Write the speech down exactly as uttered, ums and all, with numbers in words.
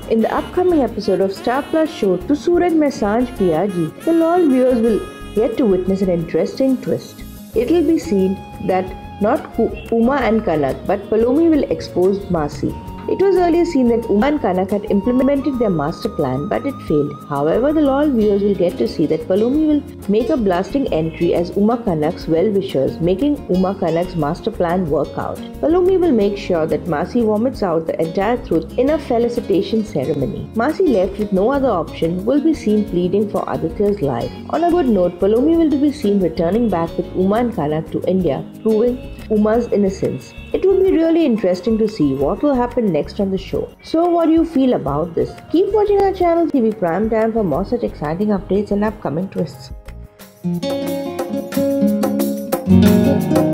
In the upcoming episode of Star Plus show To Suraj Mein Saanj Piya Ji, the loyal viewers will get to witness an interesting twist. It will be seen that not Uma and Kanak but Palomi will expose Masi. It was earlier seen that Uma and Kanak had implemented their master plan, but it failed. However, the loyal viewers will get to see that Palomi will make a blasting entry as Uma Kanak's well-wishers, making Uma Kanak's master plan work out. Palomi will make sure that Masi vomits out the entire truth in a felicitation ceremony. Masi, left with no other option, will be seen pleading for Aditya's life. On a good note, Palomi will be seen returning back with Uma and Kanak to India, proving Uma's innocence. It will be really interesting to see what will happen next on the show. So what do you feel about this? Keep watching our channel T V Prime Time for more such exciting updates and upcoming twists.